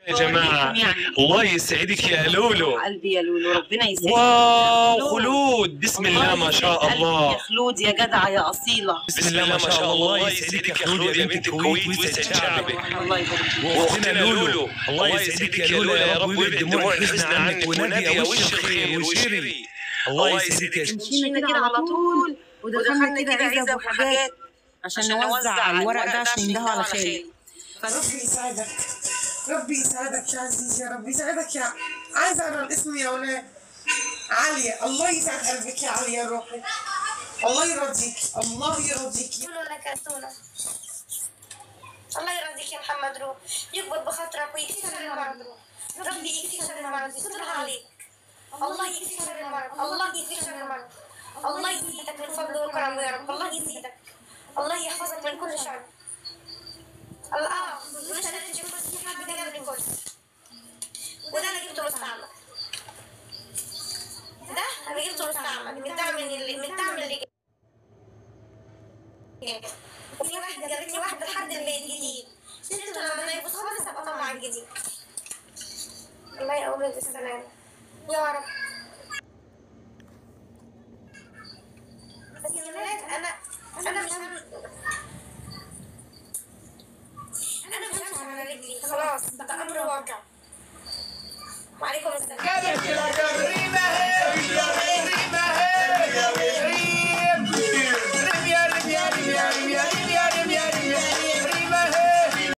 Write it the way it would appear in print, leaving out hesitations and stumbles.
يا جماعة. الله يسعدك يا لولو. قلبي يا لولو، ربنا يسعدك. واو خلود، بسم الله ما شاء الله. يا خلود يا جدعة يا أصيلة. بسم الله ما شاء الله. الله يسعدك يا خلود يا بنت الكويت ويسعد شعبك. الله يبارك فيك. واختنا لولو، الله يسعدك يا لولو يا رب ويبعد دموع الحزن عنك ونادي وش الخير وشيري. الله يسعدك يا مشينا كده على طول ودخلنا كده عزب وحاجات عشان نوزع الورق ده عشان يندهوا على خالي. ربي يسعدك، ربي يسعدك يا عزيزي، يا رب يسعدك يا عايزة أقرا الاسم يا ولاد. عليا، الله يسعد قلبك يا عليا روحي. الله يرضيك، الله يرضيك. قولوا لك أسونا. الله يرضيك يا محمد روح، يكبر بخاطرك ويكفي شر المرض. ربي يكفي شر المرض، يسترها عليك. الله يكفي شر المرض، الله يكفي شر المرض. الله يزيدك من فضله وكرمه يا رب، الله يزيدك. الله يحفظك من كل شر. الله مش هنمشي في حد جنب الكل. وده انا جبته مستعمل. ده انا جبته مستعمل من دعم اللي وفي واحده جابت لي واحده لحد البيت جديد. شلته لما يبص خلاص ابقى طمع الجديد. الله يقومك بالسلامه يا رب. بس يا ولاد انا مش همشي على رجلي خلاص، ده امر واقع. وعليكم السلام.